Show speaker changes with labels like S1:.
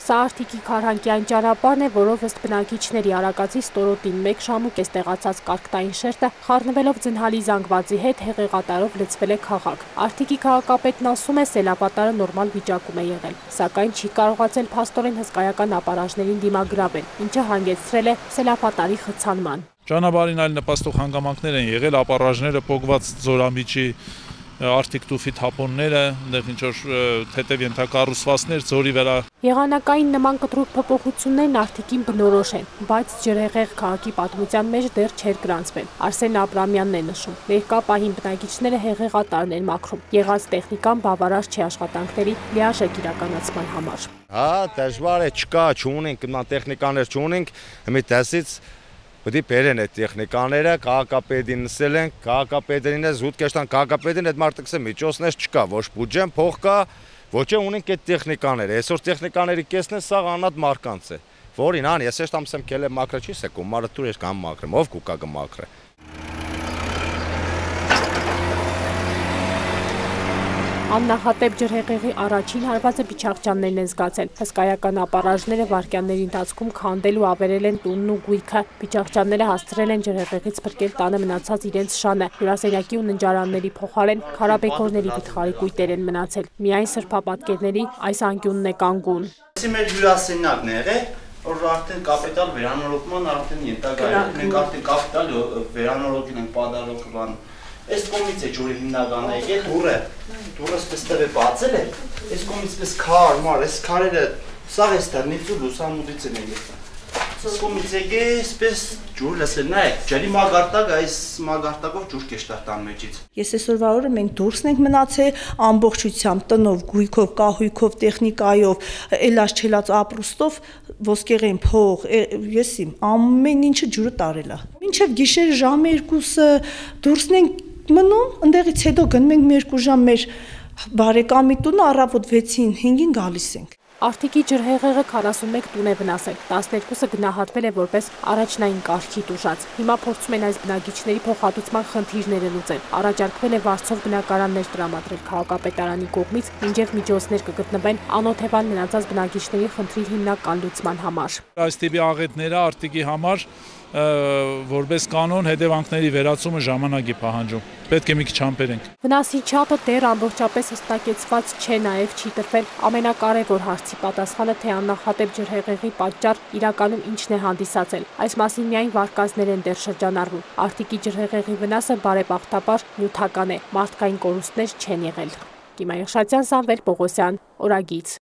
S1: Սա Արթիկի քարհանկյան ճանապարհն է, որով ըստ բնակիչների Արագածի ստորոտին 1 ժամուկ է ստեղծած կարգտային շերտը, խառնվելով ձնհալի զանգվածի հետ հեղեղատարով լցվել է քաղաք։ Արթիկի քաղաքապետն ասում է, սելավատարը նորմալ վիճակում է եղել, սակայն չի կարողացել փաստորեն հսկայական ապարաժներին դիմագրավել, ինչը հանգեցրել է սելավատարի խցանման։
S2: Ճանապարհին այլ նպաստող հանգամանքներ են եղել, ապարաժները, պոկված ձորամիջի Արթիկ տուֆի թափոնները, այնտեղ ինչ-որ թեթև ենթակառուցվածքներ ձորի վրա։
S1: Եղանակային նման կտրուկ փոփոխություններն Արթիկին բնորոշ են, բայց ջրհեղեղ քաղաքի պատմության մեջ դեռ չէր գրանցվել։ Արսեն Աբրամյանն է նշում, ներկա պահին բնակիչները հեղեղատարն են մաքրում, եղած տեխնիկան բավարար չի աշխատանքների լիարժեք իրականացման համար։
S3: Հա, դժվար է, չկա, չունենք, նման տեխնիկաներ չունենք, մի տեսից Պետք է բերեն այդ տեխնիկաները, քաղաքապետին նսել են, քաղաքապետերին է զուտ կեշտան, քաղաքապետին այդ մարդկսը միջոցներ չկա, ոչ բուջեն, փող կա, ոչ է ունենք այդ տեխնիկաները, այսօր տեխնիկաների կեսն է, սա անհատ մարկանց է, որին ան, ես էշտ ամսեմ կել է մակրը չի սեկում, մարը տուր ես կամ մակրեմ, ով կուկա կմակրը։
S1: Աննախատեպ ջրհեղեղի առաջին հարվածը Բիչաղջյաններն են զգացել։ Հսկայական ապարաժները վայրկյանների ընթացքում քանդել ու ավերել են տունն ու գույքը։ Բիչաղջյանները հասցրել են ջրհեղեղից փրկել տանը մնացած իրենց շանը։ Հյուրասենյակի ու ննջարանների փոխարեն քարաբեկորների վիթխարի կույտեր են մնացել։ Միայն սրբապատկերների այս անկյունն է կանգուն։
S4: Մեր հյուրասենյակն է եղել, որ արդեն կապիտալ վերանորոգման արդեն ենթակա է։ Մենք արդեն կապիտալ վերանորոգել ենք պատահական Այս կողմից է ջուրը հիմնական է եկել, դուրը սպեստեղ է բացել է, այս կողմից պես քար, մար, այս քարերը սաղ էս դարնից ու լուսամուդից են եկել։ Այս կողմից եկել, սպես ջուր լսել, նայեք, ջրի մագարտակ, այս մագարտակով ջուր կեշտար տան մեջից։
S5: Ես այսօրվա օրը մենք դուրսն ենք մնացել ամբողջությամբ տնով, գույքով, կահույքով, տեխնիկայով, էլած չելած ապրուստով, ոսկեղեն փող, ես իմ ամեն ինչը ջուրը տարել է։ Մինչև գիշեր ժամը 2-ը դուրսն ենք մնում, ընդեղից հետո գնում ենք մեր 2 ժամ մեր բարեկամի տունը, առավոտ 6-ին, 5-ին գալիս ենք։
S1: Արթիկի ջրհեղեղը 41 տուն է վնասել, 12-ը գնահատվել է որպես առաջնային կարգի տուժած։ Հիմա փորձում են այս բնակիչների փոխհատուցման խնդիրները լուծել։ Առաջարկվել է վարձով բնակարաններ տրամադրել քաղաքապետարանի կողմից, մինչև միջոցներ կգտնվեն անօթևան մնացած բնակիչների խնդրի հիմնական լուծման համար։
S2: Այս տիպի աղետները Արթիկի համար որպես կանոն հետևանքների վերացումը ժամանակ է պահանջում։ Պետք է մի քիչ համբերենք։
S1: Վնասի չափը դեռ ամբողջապես հստակեցված չէ, նաև չի տրվել ամենակարևոր հարցի պատասխանը, թե աննախադեպ ջրհեղեղի պատճառ իրականում ինչն է հանդիսացել։ Այս մասին միայն վարկածներ են դեռ շրջանառվում։ Արթիկի ջրհեղեղի վնասը բարեբախտաբար նյութական է, մարդկային կորուստներ չեն եղել։ Կիմա Եղշացյան, Սամվել Պողոսյան, Օրագիծ։